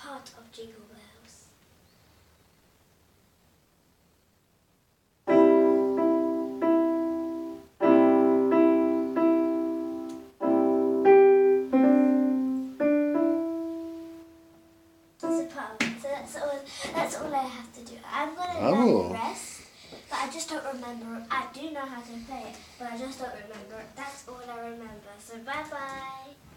part of Jingle Bells. So that's all I have to do. I'm going to learn the rest, but I just don't remember. I do know how to play it, but I just don't remember it. That's all I remember. So bye-bye.